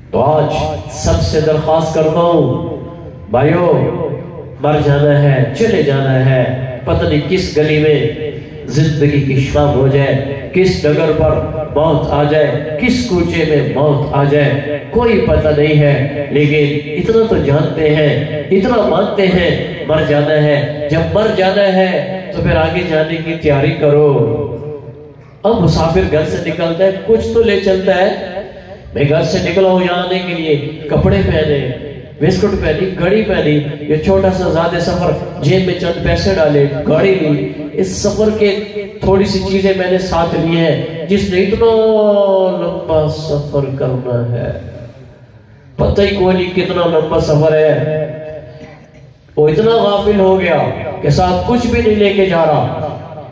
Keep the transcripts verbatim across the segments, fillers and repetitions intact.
تو آج سب سے درخواست کرتا ہوں بھائیو، مر جانا ہے، چلے جانا ہے، پتہ نہیں کس گلی میں زندگی کی شام ہو جائے، کس ڈگر پر موت آ جائے، کس کوچے میں موت آ جائے، کوئی پتہ نہیں ہے، لیکن اتنا تو جانتے ہیں، اتنا مانتے ہیں مر جانا ہے۔ جب مر جانا ہے تو پھر آگے جانے کی تیاری کرو۔ اب مسافر گھر سے نکلتا ہے، کچھ تو لے چلتا ہے، میں گھر سے نکلا ہوں یہاں آنے کے لیے، کپڑے پہنے، بسکٹ پہنی، گھڑی پہنی، یہ چھوٹا سا زیادہ سفر، جیب میں چند پیسے ڈالے، گاڑی لی، اس سفر کے تھوڑی سی چیزیں میں نے ساتھ لی ہیں۔ جس نے اتنا لمبا سفر کرنا ہے، پتہ ہی کوئی نہیں کتنا لمبا سفر ہے، وہ اتنا غافل ہو گیا کہ ساتھ کچھ بھی نہیں لے کے جا رہا۔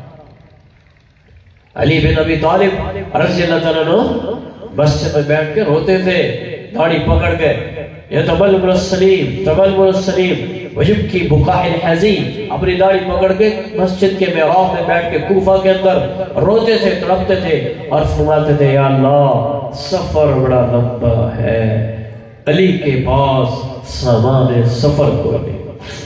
علی بن ابی طالب رضی اللہ تعالیٰ عنہ مسجد میں بیٹھ کے روتے تھے، داڑھی پکڑ کے، یتبلغ السلیم تبلغ السلیم ویبکی بکاء الحزین، اپنی داڑھی پکڑ کے مسجد کے محراب میں بیٹھ کے کوفہ کے اندر روتے تھے، تڑپتے تھے اور فرماتے تھے یا اللہ سفر بڑا لمبا ہے، علی کے پاس سامان سفر کو نہیں،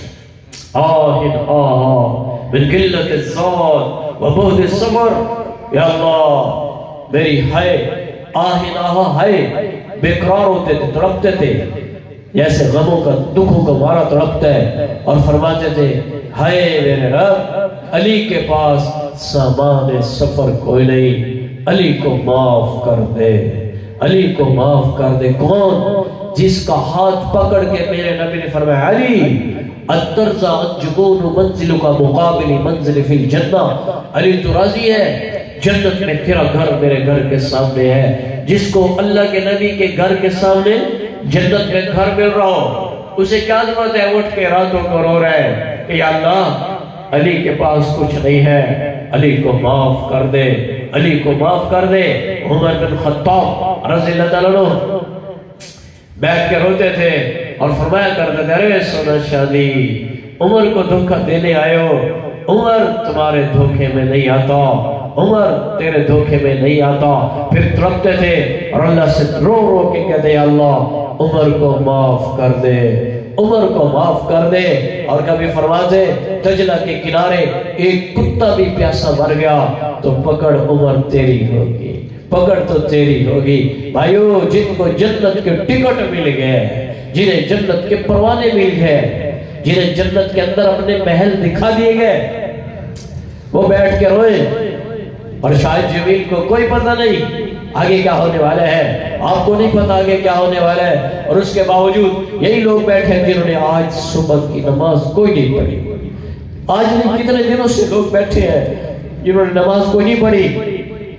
آہن آہ من قلت الزاد و بعد السفر، یا اللہ میری ہے آہن آہ ہے، بے قرار ہوتے تھے، تڑپتے تھے جیسے غموں کا دکھوں کا مارا تڑپتا ہے، اور فرماتے تھے ہائے میرے رب علی کے پاس سامان سفر کوئی نہیں، علی کو معاف کر دے، علی کو معاف کر دے۔ کون؟ جس کا ہاتھ پکڑ کے میرے نبی نے فرمایا علی الترزا جبون منزل کا مقابل منزل فی الجنہ، علی تو راضی ہے جنت میں تیرا گھر میرے گھر کے سامنے ہے۔ جس کو اللہ کے نبی کے گھر کے سامنے جنت میں گھر مل رہا ہو، اسے کیا ضرورت ہے اٹھ کے راتوں کو رو رہا ہے کہ یا اللہ علی کے پاس کچھ نہیں ہے، علی کو معاف کر دے، علی کو معاف کر دے۔ عمر بن خطاب رضی اللہ تعالیٰ عنہ بیٹھ کے روتے تھے اور فرمایا کرتے تھے ارے سونا شادی، عمر کو دھوکہ دینے آئے ہو، عمر تمہارے دھوکے میں نہیں آتا، عمر تیرے دھوکے میں نہیں آتا۔ پھر تڑپتے تھے اور اللہ سے رو رو کے کہتے ہیں اللہ عمر کو معاف کر دے، عمر کو معاف کر دے۔ اور کبھی فرماتے دجلہ کے کنارے ایک کتا بھی پیاسا مر گیا تو پکڑ عمر تیری ہوگی، پکڑ تو تیری ہوگی۔ بھائیو جن کو جنت کے ٹکٹ مل گئے، جنہیں جنت کے پروانے مل گئے، جنہیں جنت کے اندر اپنے محل دکھا دیے گئے، وہ بیٹھ کے روئے، اور شاید جبریل کو کوئی پتہ نہیں آگے کیا ہونے والا ہے، آپ کو نہیں پتہ آگے کیا ہونے والا ہے، اور اس کے باوجود یہی لوگ بیٹھے ہیں جنہوں نے آج صبح کی نماز کوئی نہیں پڑھی، آج نہیں کتنے دنوں سے لوگ بیٹھے ہیں جنہوں نے نماز کوئی نہیں پڑھی۔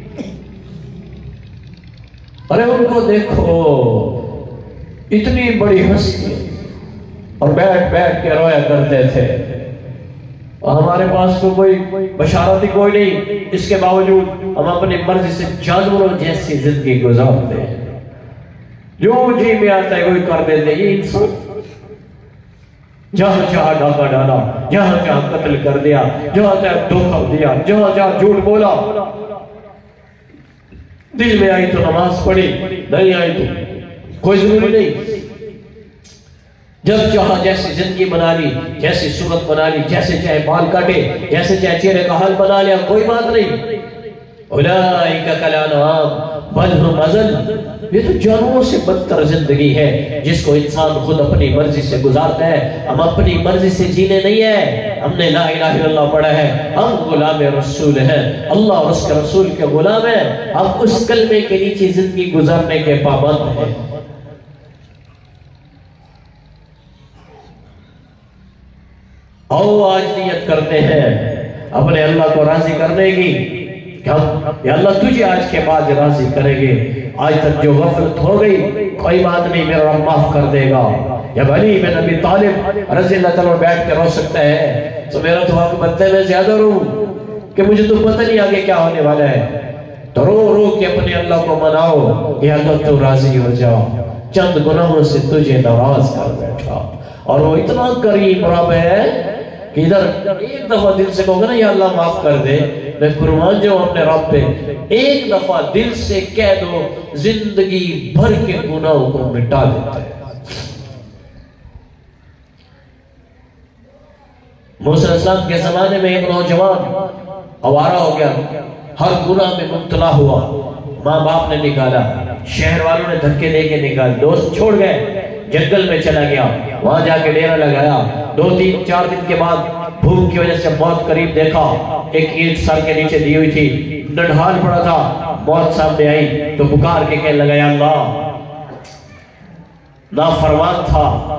ارے ان کو دیکھو اتنی بڑی ہستی، اور بیٹھ بیٹھ کے رویا کرتے تھے، اور ہمارے پاس تو کوئی بشارت ہی کوئی نہیں، اس کے باوجود ہم اپنی مرضی سے جانوروں جیسی زندگی گزارتے ہیں، جو جی میں آتا ہے وہی کر دیتے۔ یہ انسان جہاں جہاں ڈاکہ ڈالا، جہاں جہاں قتل کر دیا، جہاں جہاں دھوکہ دیا، جہاں جہاں جھوٹ بولا، دل میں آئی تو نماز پڑھی، نہیں آئی تو کوئی ضروری نہیں، جب چاہا جیسی زندگی بنا لی، جیسی صورت بنا لی، جیسے چاہے بال کاٹے، جیسے چاہے چہرے کا حال بنا لیا، کوئی بات نہیں۔ اولئک کالانعام بل ھم اضل، یہ تو جانوروں سے بدتر زندگی ہے جس کو انسان خود اپنی مرضی سے گزارتا ہے۔ ہم اپنی مرضی سے جینے نہیں ہے، ہم نے لا الہ الا اللہ پڑھا ہے، ہم غلام رسول ہیں، اللہ اور اس کے رسول کے غلام ہیں، ہم اس کلمے کے نیچے زندگی گزارنے کے پابند ہیں۔ آؤ آج نیت کرتے ہیں اپنے اللہ کو راضی کرنے کی کہ ہم یا اللہ تجھے آج کے بعد راضی کریں گے۔ آج تک جو غفلت ہو گئی کوئی بات نہیں، میرا رب معاف کر دے گا۔ جب علی بن ابی طالب رضی اللہ تعالیٰ بیٹھ کے رو سکتا ہے تو میرا تو حق بنتا ہے میں زیادہ رو کہ مجھے تو پتہ نہیں آگے کیا ہونے والا ہے، تو رو رو کے اپنے اللہ کو مناؤ کہ اللہ تو راضی ہو جا، چند گناہوں سے تجھے ناراض کر بیٹھا۔ اور وہ اتنا کریم رب ہے کہ ادھر ایک دفعہ دل سے کہو گا نا یا اللہ معاف کر دے، میں قربان جاؤں اپنے رب پہ، ایک دفعہ دل سے کہہ دو زندگی بھر کے گناہوں کو مٹا دیتا ہے۔ موسیٰ علیہ السلام کے زمانے میں ایک نوجوان آوارہ ہو گیا، ہر گناہ میں مبتلا ہوا، ماں باپ نے نکالا، شہر والوں نے دھکے دے کے نکال، دوست چھوڑ گئے، جنگل میں چلا گیا، وہاں جا کے ڈیرا لگایا۔ دو تین چار دن کے بعد بھوک کی وجہ سے موت قریب دیکھا، ایک اینٹ سر کے نیچے دی ہوئی تھی، نڈھال پڑا تھا، موت سامنے آئی تو پکار کے کہنے لگا، یا اللہ، نافرمان تھا